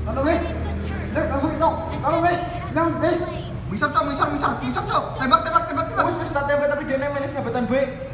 Tolong weh. Nek kamu itu. Tolong weh. Yang weh. Misap cok. Tembak. Wis tak tembak tapi dia nemen sahabatan baik.